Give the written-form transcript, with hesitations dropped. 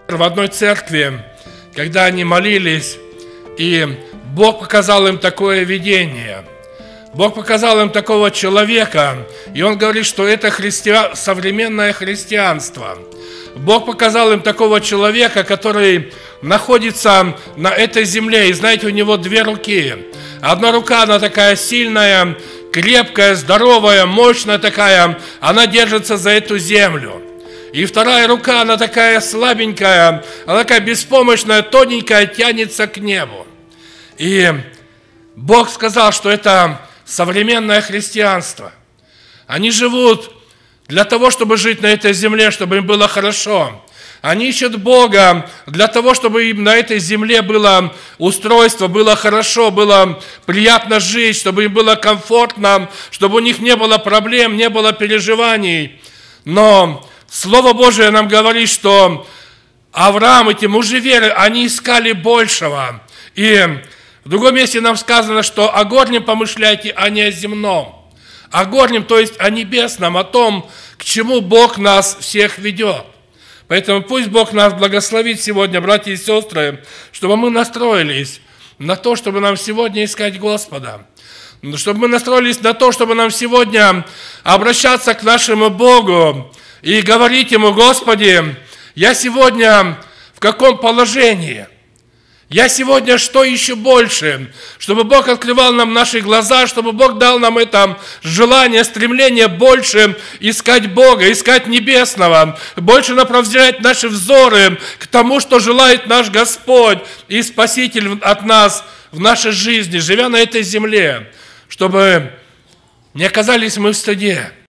в одной церкви, когда они молились, и Бог показал им такое видение. Бог показал им такого человека, и Он говорит, что это современное христианство. Бог показал им такого человека, который находится на этой земле, и знаете, у него две руки. Одна рука, она такая сильная, крепкая, здоровая, мощная такая, она держится за эту землю. И вторая рука, она такая слабенькая, она такая беспомощная, тоненькая, тянется к небу. И Бог сказал, что это современное христианство. Они живут для того, чтобы жить на этой земле, чтобы им было хорошо. Они ищут Бога для того, чтобы им на этой земле было устройство, было хорошо, было приятно жить, чтобы им было комфортно, чтобы у них не было проблем, не было переживаний. Но Слово Божие нам говорит, что Авраам, эти мужи веры, они искали большего. И в другом месте нам сказано, что о горнем помышляйте, а не о земном. О горнем, то есть о небесном, о том, к чему Бог нас всех ведет. Поэтому пусть Бог нас благословит сегодня, братья и сестры, чтобы мы настроились на то, чтобы нам сегодня искать Господа. Чтобы мы настроились на то, чтобы нам сегодня обращаться к нашему Богу и говорить Ему: Господи, я сегодня в каком положении? Я сегодня что ищу больше? Чтобы Бог открывал нам наши глаза, чтобы Бог дал нам это желание, стремление больше искать Бога, искать Небесного, больше направлять наши взоры к тому, что желает наш Господь и Спаситель от нас в нашей жизни, живя на этой земле, чтобы не оказались мы в стыде,